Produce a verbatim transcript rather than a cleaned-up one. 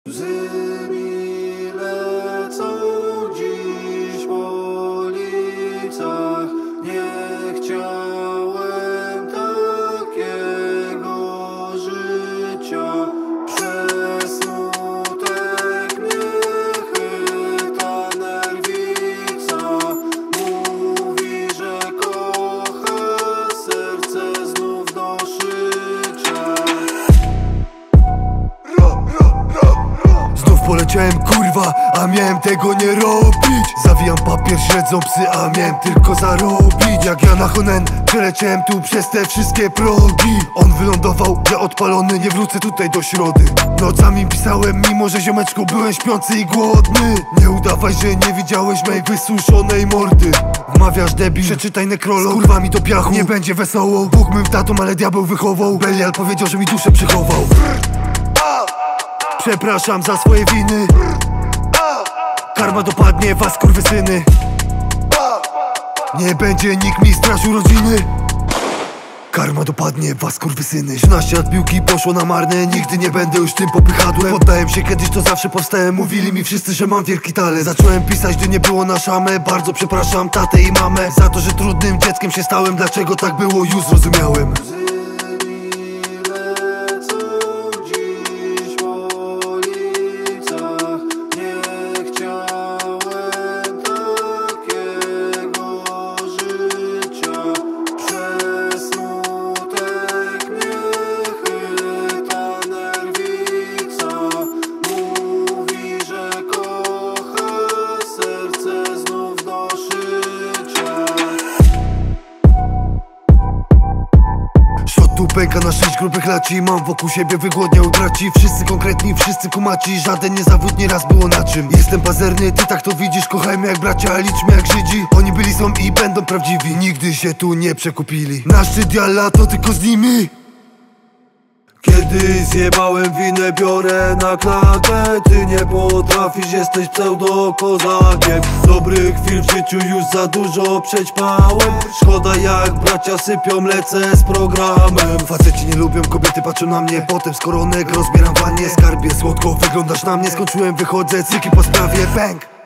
Łzy mi lecą dziś po ulicach. Nie chciałem takiego życia. Przez smutek mnie chyta nerwica. Mówi, że kocha, serce znów do szycia. Znów poleciałem, kurwa, a miałem tego nie robić. Zawijam papier, śledzą psy, a miałem tylko zarobić. Jak ja na Honen przeleciałem tu przez te wszystkie progi. On wylądował, ja odpalony, nie wrócę tutaj do środy. Nocami pisałem, mimo że ziomeczku byłem śpiący i głodny. Nie udawaj, że nie widziałeś mej wysuszonej mordy. Wmawiasz debil, przeczytaj nekrolog. Z kurwami do piachu, nie będzie wesoło. Bóg mym tatą, ale diabeł wychował. Belial powiedział, że mi duszę przychował. Przepraszam za swoje winy. Karma dopadnie was, kurwysyny. Nie będzie nikt mi straszył rodziny. Karma dopadnie was, kurwysyny. trzynaście lat piłki poszło na marne. Nigdy nie będę już tym popychadłem. Poddałem się kiedyś, to zawsze powstałem. Mówili mi wszyscy, że mam wielki talent. Zacząłem pisać, gdy nie było na szamę. Bardzo przepraszam tatę i mamę za to, że trudnym dzieckiem się stałem. Dlaczego tak było, już zrozumiałem. Tu pęka na sześć grubych laci. Mam wokół siebie wygłodniał braci. Wszyscy konkretni, wszyscy kumaci. Żaden nie zawód, nieraz było na czym. Jestem pazerny, ty tak to widzisz. Kochajmy jak bracia, liczmy jak Żydzi. Oni byli, są i będą prawdziwi. Nigdy się tu nie przekupili. Na szczyt jalla to tylko z nimi. Kiedy zjebałem winę, biorę na klatę. Ty nie potrafisz, jesteś pseudo-kozakiem. Dobrych chwil w życiu już za dużo przećpałem. Szkoda jak bracia sypią, lecę z programem. Faceci nie lubią, kobiety patrzą na mnie. Potem z koronek rozbieram wanie. Skarbie, słodko wyglądasz na mnie. Skończyłem, wychodzę, cyki po sprawie, bang.